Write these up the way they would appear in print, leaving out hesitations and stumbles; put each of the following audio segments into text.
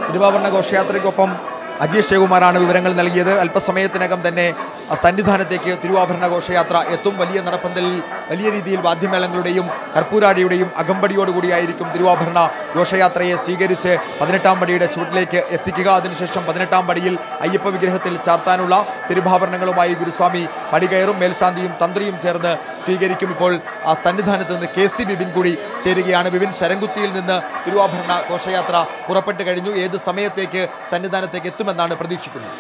തിരുവാഭരണ ഘോഷയാത്രയ്ക്കൊപ്പം അജീഷ് ശിവകുമാറാണ് വിവരങ്ങൾ നൽകിയത്. അല്പസമയത്തിനകം തന്നെ സന്നിധാനത്തേക്ക് തിരുവാഭരണ ഘോഷയാത്ര എത്തും. വലിയ നടപ്പന്തലിൽ വലിയ രീതിയിൽ വാദ്യമേളങ്ങളുടെയും കർപ്പൂരാടിയുടെയും അകമ്പടിയോടുകൂടിയായിരിക്കും തിരുവാഭരണ ഘോഷയാത്രയെ സ്വീകരിച്ച് 18-ാം പടിയുടെ ചുവട്ടിലേക്ക് എത്തിക്കുക. അതിനുശേഷം 18-ാം പടിയിൽ അയ്യപ്പ വിഗ്രഹത്തിൽ ചാർത്താനുള്ള തിരുവാഭരണങ്ങളുമായി ഗുരുസ്വാമി പടി കയറും. മേൽശാന്തിയും തന്ത്രിയും ചേർന്ന് സ്വീകരിക്കും. ഇപ്പോൾ ആ സന്നിധാനത്ത് നിന്ന് KC ബിബിൻ കൂടി ചേരുകയാണ്. ബിബിൻ, ശരംകുത്തിയിൽ നിന്ന് തിരുവാഭരണ ഘോഷയാത്ര പുറപ്പെട്ട് കഴിഞ്ഞു. ഏത് സമയത്തേക്ക് സന്നിധാനത്തേക്ക് എത്തുമെന്നാണ് പ്രതീക്ഷിക്കുന്നത്?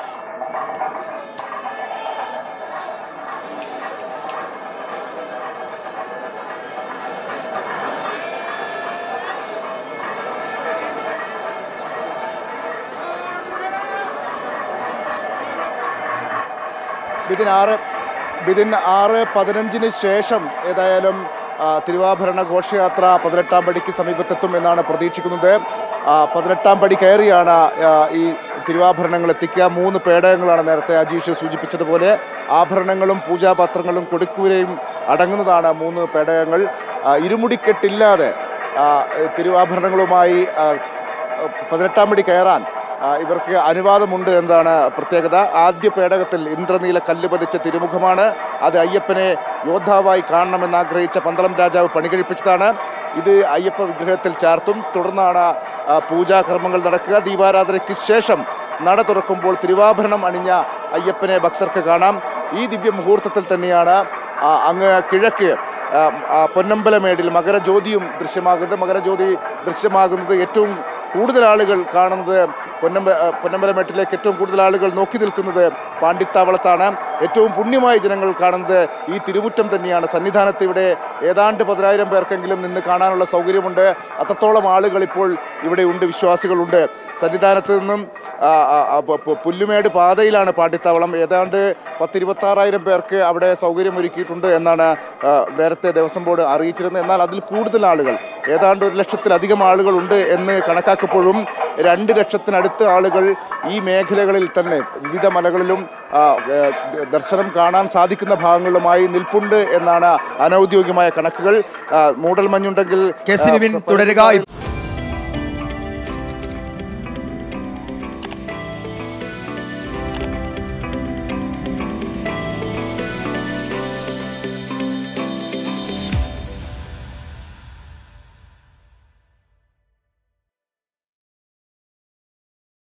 ബിദിൻ 6:15 ശേഷം ഏതായാലും തിരുവാഭരണ ഘോഷയാത്ര 18-ാം പടിക്ക് സമീപത്തെത്തും എന്നാണ് പ്രതീക്ഷിക്കുന്നത്. 18-ാം പടി കയറിയാണ് ഈ തിരുവാഭരണങ്ങൾ എത്തിക്കുക. 3 പേടകങ്ങളാണ് നേരത്തെ അജീഷ് സൂചിപ്പിച്ചതുപോലെ. ആഭരണങ്ങളും പൂജാപാത്രങ്ങളും കൊടിക്കൂരയും അടങ്ങുന്നതാണ് 3 പേടകങ്ങൾ. ഇരുമുടിക്കെട്ടില്ലാതെ തിരുവാഭരണങ്ങളുമായി 18-ാം പടി കയറാൻ ഇവർക്ക് അനുവാദമുണ്ട് എന്നതാണ് പ്രത്യേകത. ആദ്യ പേടകത്തിൽ ഇന്ദ്രനീല കല്ല് പതിച്ച തിരുമുഖമാണ്. അത് അയ്യപ്പനെ യോദ്ധാവായി കാണണമെന്ന് ആഗ്രഹിച്ച പന്തളം രാജാവ് പണികഴിപ്പിച്ചതാണ്. ഇത് അയ്യപ്പ വിഗ്രഹത്തിൽ ചാർത്തും. തുടർന്നാണ് പൂജാകർമ്മങ്ങൾ നടക്കുക. ദീപാരാധനയ്ക്ക് ശേഷം നട തുറക്കുമ്പോൾ തിരുവാഭരണം അണിഞ്ഞ അയ്യപ്പനെ ഭക്തർക്ക് കാണാം. ഈ ദിവ്യ മുഹൂർത്തത്തിൽ തന്നെയാണ് അങ്ങ് കിഴക്ക് പൊന്നമ്പലമേടിൽ മകരജ്യോതിയും ദൃശ്യമാകുന്നത്. ഏറ്റവും കൂടുതൽ ആളുകൾ കാണുന്നത് പൊന്നമ്പലമേട്ടിലേക്ക് ഏറ്റവും കൂടുതൽ ആളുകൾ നോക്കി നിൽക്കുന്നത് പാണ്ടിത്താവളത്താണ്. ഏറ്റവും പുണ്യമായ ജനങ്ങൾ കാണുന്നത് ഈ തിരുമുറ്റം തന്നെയാണ്. സന്നിധാനത്ത് ഇവിടെ ഏതാണ്ട് 10,000 പേർക്കെങ്കിലും നിന്ന് കാണാനുള്ള സൗകര്യമുണ്ട്. അത്രത്തോളം ആളുകൾ ഇപ്പോൾ ഇവിടെ ഉണ്ട്, വിശ്വാസികളുണ്ട്. സന്നിധാനത്ത് നിന്നും പുല്ലുമേട് പാതയിലാണ് പാണ്ടിത്താവളം. ഏതാണ്ട് 10,26,000 പേർക്ക് അവിടെ സൗകര്യം ഒരുക്കിയിട്ടുണ്ട് എന്നാണ് നേരത്തെ ദേവസ്വം ബോർഡ് അറിയിച്ചിരുന്നത്. എന്നാൽ അതിൽ കൂടുതൽ ആളുകൾ, ഏതാണ്ട് 1 ലക്ഷത്തിലധികം ആളുകളുണ്ട് എന്ന് കണക്കാക്കപ്പോഴും 2 ലക്ഷത്തിനടുത്ത് ആളുകൾ ഈ മേഖലകളിൽ തന്നെ വിവിധ മലകളിലും ദർശനം കാണാൻ സാധിക്കുന്ന ഭാഗങ്ങളുമായി നിൽപ്പുണ്ട് എന്നാണ് അനൗദ്യോഗികമായ കണക്കുകൾ. മൂടൽമഞ്ഞുണ്ടെങ്കിൽ KC ബിബിൻ തുടരുക.